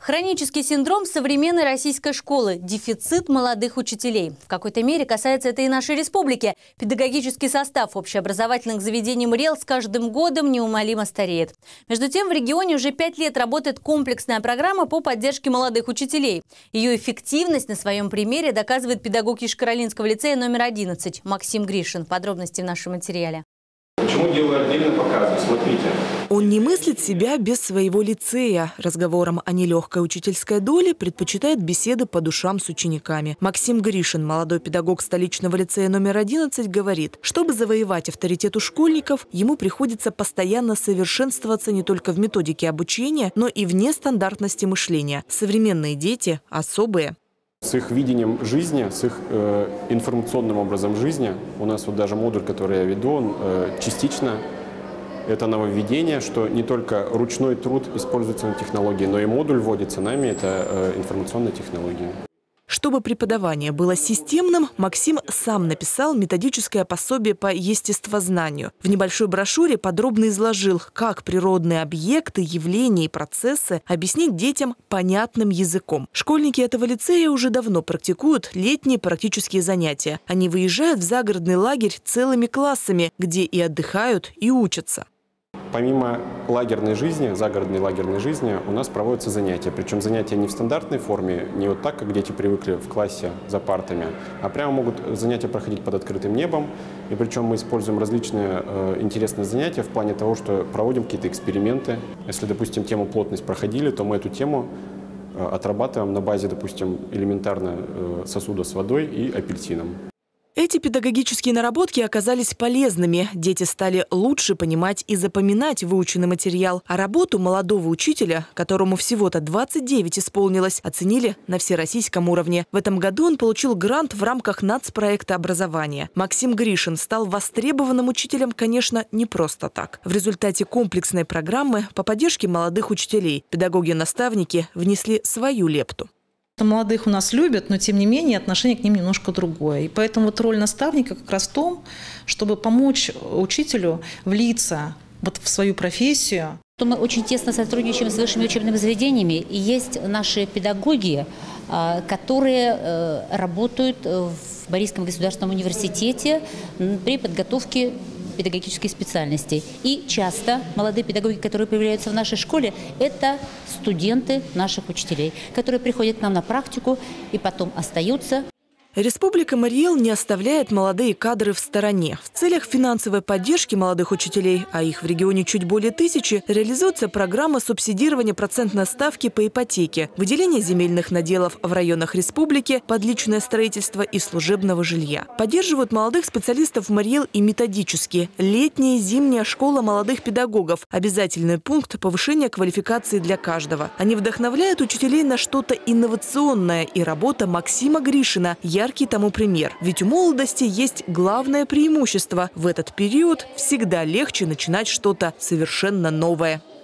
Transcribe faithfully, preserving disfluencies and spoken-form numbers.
Хронический синдром современной российской школы – дефицит молодых учителей. В какой-то мере касается это и нашей республики. Педагогический состав общеобразовательных заведений МРЕЛ с каждым годом неумолимо стареет. Между тем, в регионе уже пять лет работает комплексная программа по поддержке молодых учителей. Ее эффективность на своем примере доказывает педагог Ешкар-Олинского лицея номер одиннадцать Максим Гришин. Подробности в нашем материале. Почему делаю отдельно показы? Смотрите. Он не мыслит себя без своего лицея. Разговором о нелегкой учительской доле предпочитает беседы по душам с учениками. Максим Гришин, молодой педагог столичного лицея номер одиннадцать, говорит, чтобы завоевать авторитет у школьников, ему приходится постоянно совершенствоваться не только в методике обучения, но и в нестандартности мышления. Современные дети особые. С их видением жизни, с их э, информационным образом жизни, у нас вот даже модуль, который я веду, он э, частично это нововведение, что не только ручной труд используется на технологии, но и модуль вводится нами, это э, информационная технология. Чтобы преподавание было системным, Максим сам написал методическое пособие по естествознанию. В небольшой брошюре подробно изложил, как природные объекты, явления и процессы объяснить детям понятным языком. Школьники этого лицея уже давно практикуют летние практические занятия. Они выезжают в загородный лагерь целыми классами, где и отдыхают, и учатся. Помимо лагерной жизни, загородной лагерной жизни, у нас проводятся занятия. Причем занятия не в стандартной форме, не вот так, как дети привыкли в классе за партами, а прямо могут занятия проходить под открытым небом. И причем мы используем различные э, интересные занятия в плане того, что проводим какие-то эксперименты. Если, допустим, тему плотность проходили, то мы эту тему э, отрабатываем на базе, допустим, элементарно э, сосуда с водой и апельсином. Эти педагогические наработки оказались полезными. Дети стали лучше понимать и запоминать выученный материал. А работу молодого учителя, которому всего-то двадцать девять исполнилось, оценили на всероссийском уровне. В этом году он получил грант в рамках нацпроекта образования. Максим Гришин стал востребованным учителем, конечно, не просто так. В результате комплексной программы по поддержке молодых учителей педагоги-наставники внесли свою лепту. Молодых у нас любят, но тем не менее отношение к ним немножко другое. И поэтому вот роль наставника как раз в том, чтобы помочь учителю влиться вот в свою профессию. Мы очень тесно сотрудничаем с высшими учебными заведениями. И есть наши педагоги, которые работают в Борисском государственном университете при подготовке педагогических специальностей. И часто молодые педагоги, которые появляются в нашей школе, это студенты наших учителей, которые приходят к нам на практику и потом остаются. Республика МРЕЛ не оставляет молодые кадры в стороне. В целях финансовой поддержки молодых учителей, а их в регионе чуть более тысячи, реализуется программа субсидирования процентной ставки по ипотеке, выделение земельных наделов в районах республики под личное строительство и служебного жилья. Поддерживают молодых специалистов МРЕЛ и методически. Летняя и зимняя школа молодых педагогов – обязательный пункт повышения квалификации для каждого. Они вдохновляют учителей на что-то инновационное, и работа Максима Гришина – яркий тому пример. Ведь у молодости есть главное преимущество. В этот период всегда легче начинать что-то совершенно новое.